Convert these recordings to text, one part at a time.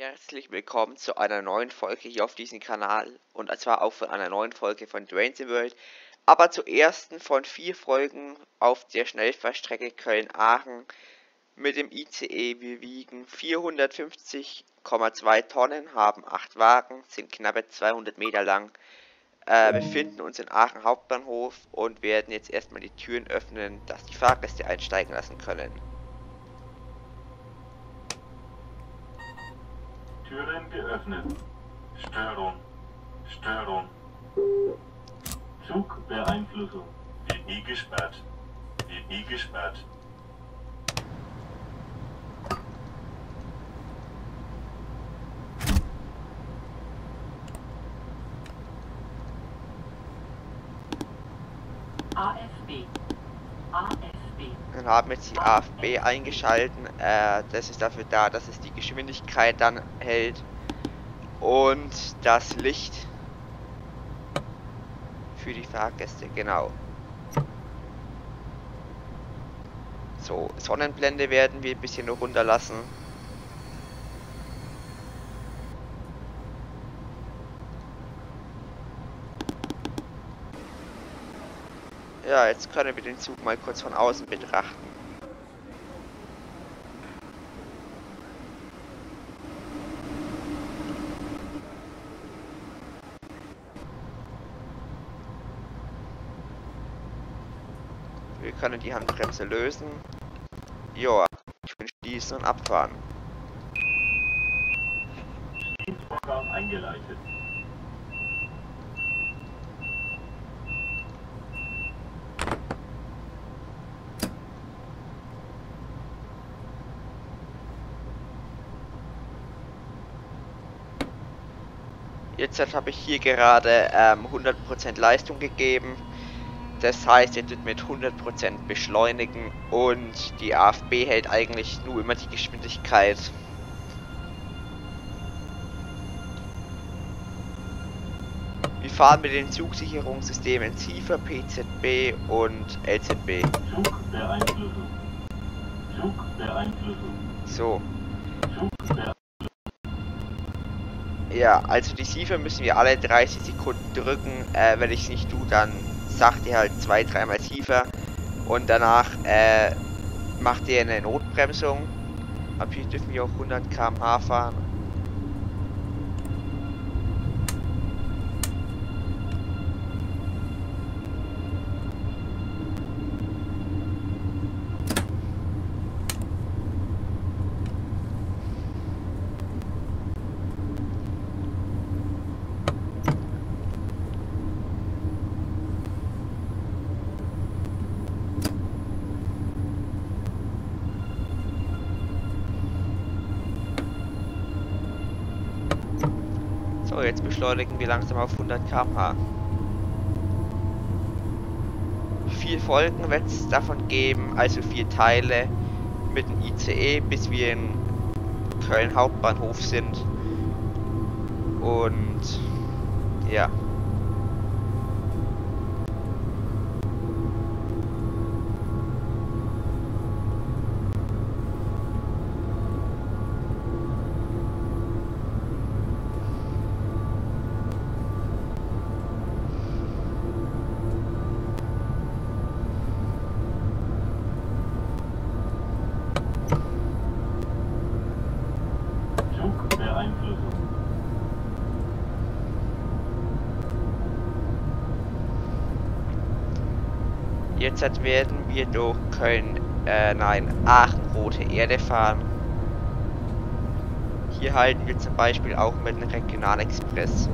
herzlich willkommen zu einer neuen Folge hier auf diesem Kanal und zwar auch von einer neuen Folge von Drains in World, aber zur ersten von 4 Folgen auf der Schnellfahrstrecke Köln-Aachen mit dem ICE. Wir wiegen 450,2 Tonnen, haben 8 Wagen, sind knappe 200 Meter lang, befinden uns in Aachen Hauptbahnhof und werden jetzt erstmal die Türen öffnen, dass die Fahrgäste einsteigen lassen können. Türen geöffnet. Störung. Zugbeeinflussung. WI gesperrt. AFB. Dann haben jetzt die AFB eingeschalten. Das ist dafür da, dass es die Geschwindigkeit dann hält und das Licht für die Fahrgäste, genau. So, Sonnenblende werden wir ein bisschen noch runterlassen. Ja, jetzt können wir den Zug mal kurz von außen betrachten. Wir können die Handbremse lösen. Ja, Türen schließen und abfahren. Vorgang eingeleitet. Jetzt habe ich hier gerade 100% Leistung gegeben. Das heißt, jetzt wird mit 100% beschleunigen und die AFB hält eigentlich nur immer die Geschwindigkeit. Wir fahren mit den Zugsicherungssystemen SIFA, PZB und LZB. Zugbeeinflussung. So. Ja, also die SIFA müssen wir alle 30 Sekunden drücken. Wenn ich es nicht tue, dann sagt ihr halt 2-3 Mal SIFA und danach macht ihr eine Notbremsung. Ab hier dürfen wir auch 100 km/h fahren. So, jetzt beschleunigen wir langsam auf 100 km/h. 4 Folgen wird es davon geben, also 4 Teile mit dem ICE, bis wir in Köln Hauptbahnhof sind. Und ja. Jetzt werden wir durch Aachen Rote Erde fahren. Hier halten wir zum Beispiel auch mit dem Regionalexpress.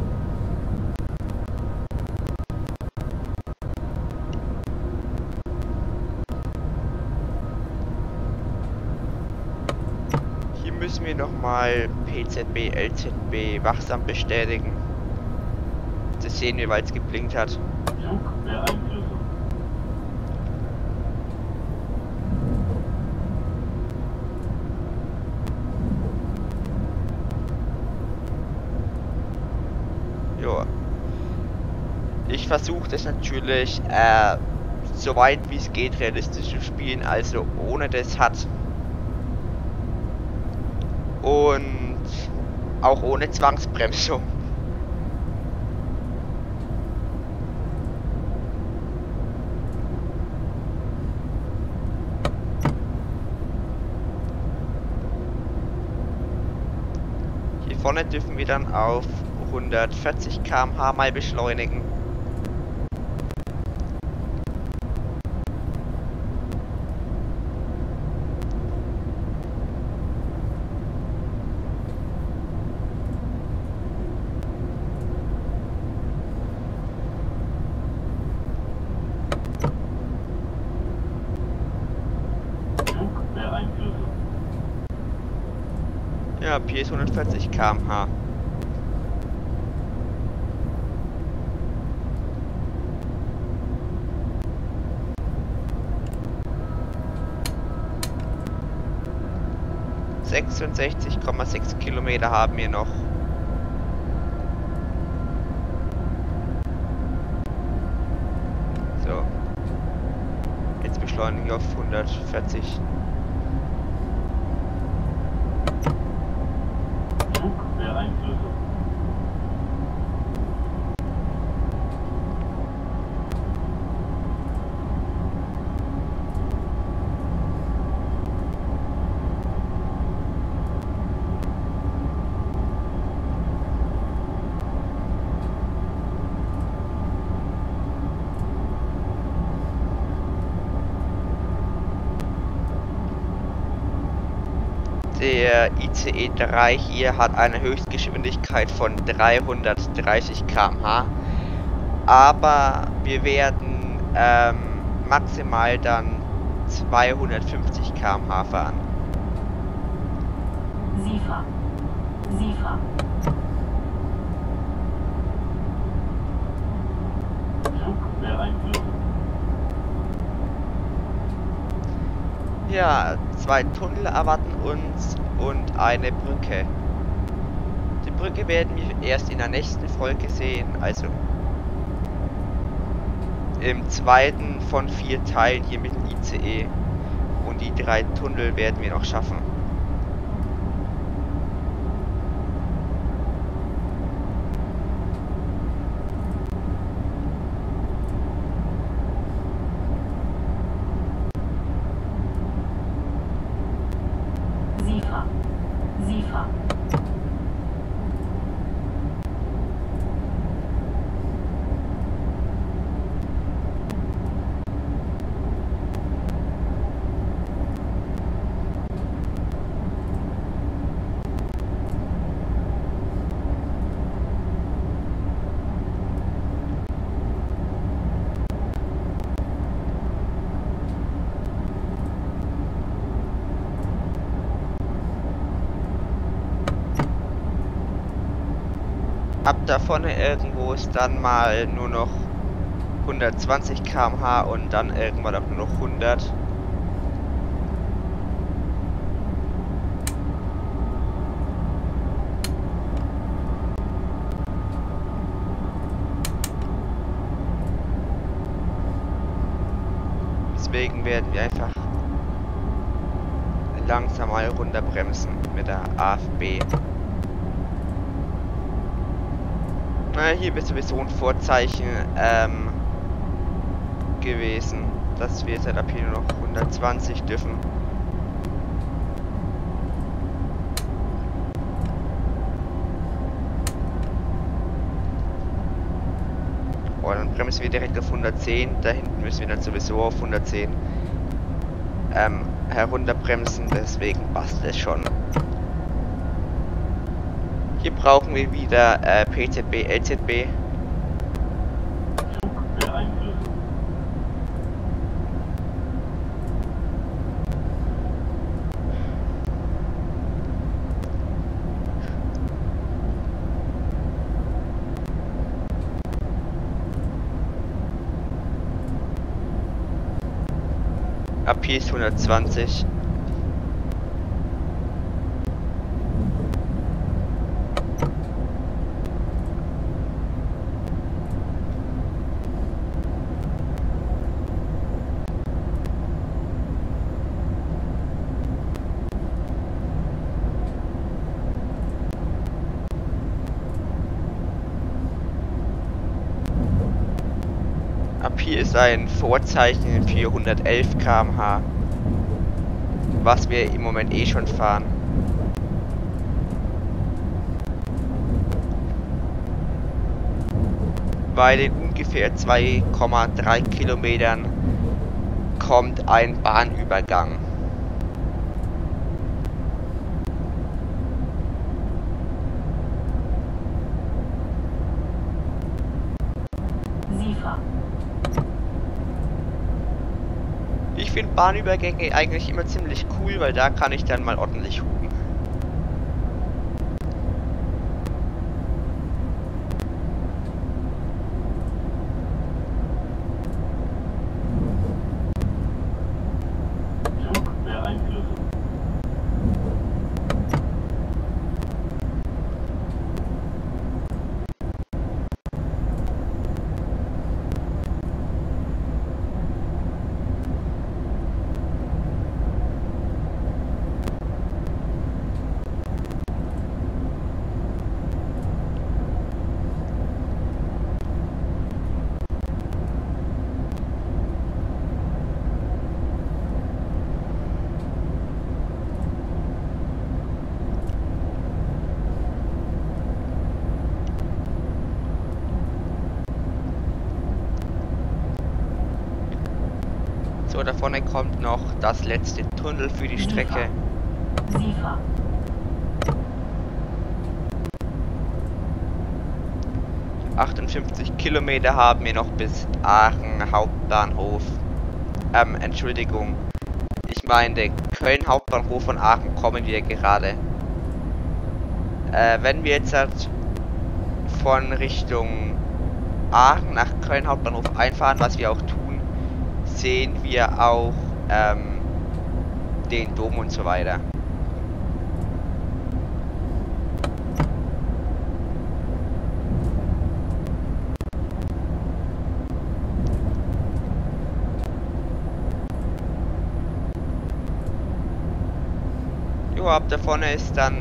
Hier müssen wir nochmal PZB, LZB wachsam bestätigen. Das sehen wir, weil es geblinkt hat. Ja. Ich versuche das natürlich so weit wie es geht realistisch zu spielen, also ohne das hat. Und Auch ohne Zwangsbremsung. Hier vorne dürfen wir dann auf 140 km/h mal beschleunigen. Ja, hier ist 140 km/h. ...66,6 Kilometer haben wir noch. So. Jetzt beschleunigen wir auf 140. Zugbeeinflussung. Der ICE 3 hier hat eine Höchstgeschwindigkeit von 330 km/h, aber wir werden maximal dann 250 km/h fahren. SIFA. SIFA. Zugbeeinflussung. Ja, 2 Tunnel erwarten uns und eine Brücke. Die Brücke werden wir erst in der nächsten Folge sehen, also im zweiten von 4 Teilen hier mit dem ICE. Und die 3 Tunnel werden wir noch schaffen. SIFA. SIFA. Ab da vorne irgendwo ist dann mal nur noch 120 km/h und dann irgendwann auch nur noch 100. Deswegen werden wir einfach langsam mal runterbremsen mit der AFB. Na, hier ist sowieso ein Vorzeichen gewesen, dass wir seit ab hier nur noch 120 dürfen. Oh, dann bremsen wir direkt auf 110. Da hinten müssen wir dann sowieso auf 110 herunterbremsen, deswegen passt es schon. Hier brauchen wir wieder PZB, LZB. Zugbeeinflussung. Ab hier ist 120. Hier ist ein Vorzeichen für 111 km/h, was wir im Moment eh schon fahren. Weil in ungefähr 2,3 Kilometern kommt ein Bahnübergang. SIFA. Ich finde Bahnübergänge eigentlich immer ziemlich cool, weil da kann ich dann mal ordentlich hupen. Flugbeeinflussung. So, da vorne kommt noch das letzte Tunnel für die Strecke. SIFA. 58 Kilometer haben wir noch bis Aachen Hauptbahnhof. Entschuldigung. Ich meine, Köln Hauptbahnhof von Aachen kommen wir gerade. Wenn wir jetzt halt von Richtung Aachen nach Köln Hauptbahnhof einfahren, was wir auch tun, sehen wir auch den Dom und so weiter. Jo, ab da vorne ist dann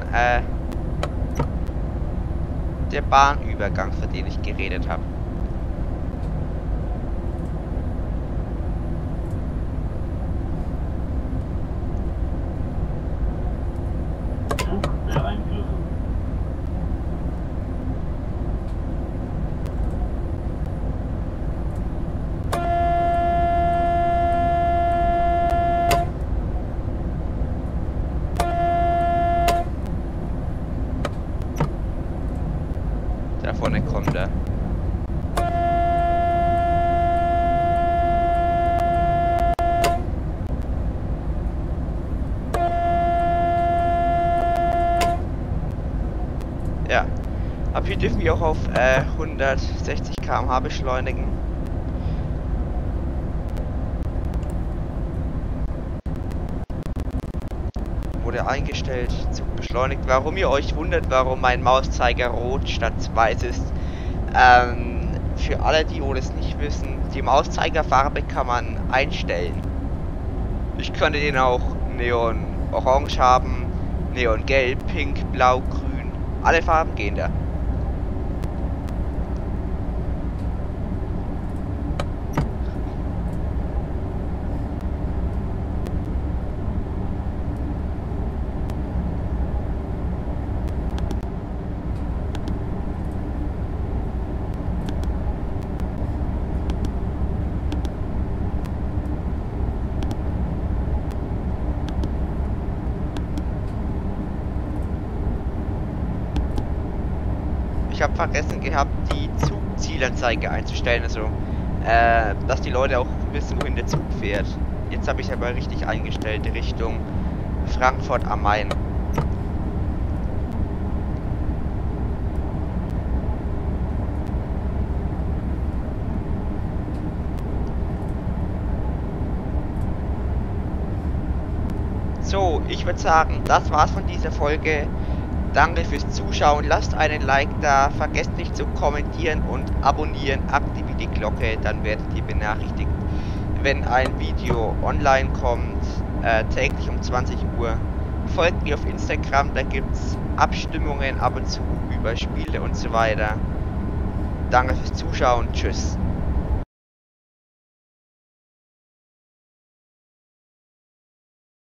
der Bahnübergang, für den ich geredet habe. Flugbeeinflussung. Da vorne kommt er. Ja, ab hier dürfen wir auch auf 160 km/h beschleunigen. Wurde eingestellt, Zug beschleunigt. Warum ihr euch wundert, warum mein Mauszeiger rot statt weiß ist, für alle, die es nicht wissen, die Mauszeigerfarbe kann man einstellen. Ich könnte den auch neon orange haben, neon gelb, pink, blau, grün. Alle Farben gehen da. Ich habe vergessen gehabt, die Zugzielanzeige einzustellen, also dass die Leute auch wissen, wohin der Zug fährt. Jetzt habe ich aber richtig eingestellt, Richtung Frankfurt am Main. So, ich würde sagen, das war's von dieser Folge. Danke fürs Zuschauen, lasst einen Like da, vergesst nicht zu kommentieren und abonnieren, aktiviert die Glocke, dann werdet ihr benachrichtigt, wenn ein Video online kommt, täglich um 20 Uhr. Folgt mir auf Instagram, da gibt's Abstimmungen ab und zu über Spiele und so weiter. Danke fürs Zuschauen, tschüss.